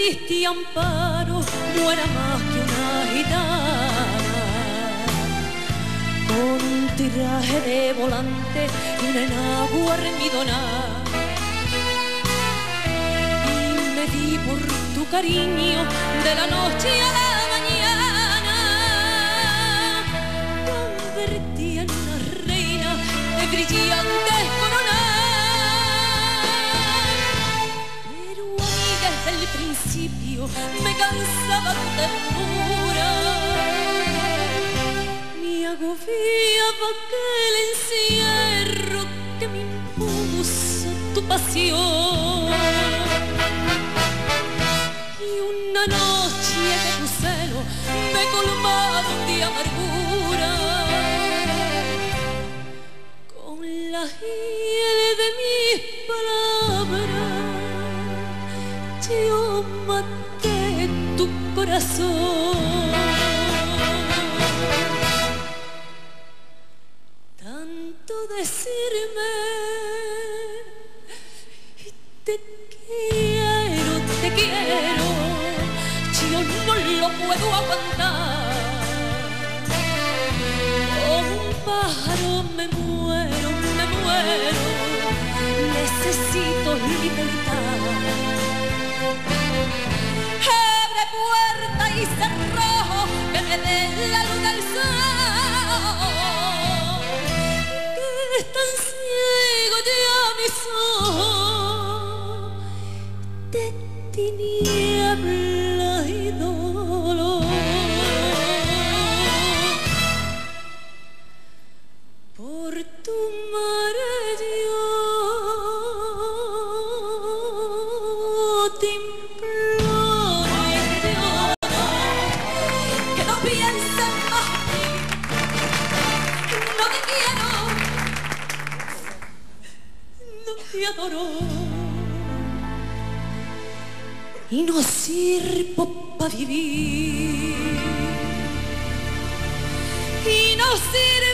diste amparo, no era más que una gitana, con un traje de volante y una enagua remidona. Y me di por tu cariño de la noche a la mañana, convertí en una reina de brillantes coronas. Desde el principio me cansaba tu ternura, me agobiaba aquel encierro que me impuso tu pasión. Y una noche de tu celo me colmaron de amargura, con la hiel de mis palabras yo maté tu corazón. Tanto decirme te quiero, yo no lo puedo aguantar. Como un pájaro me muero, necesito libertad. Abre puerta y cerrojo que me dé la luz del sol, que están ciegos ya mis ojos de tiniebla y dolor. Por tu madre yo te imploro, que no pienses más en mí. No te quiero, no te adoro, y no sirvo para vivir, y no sirvo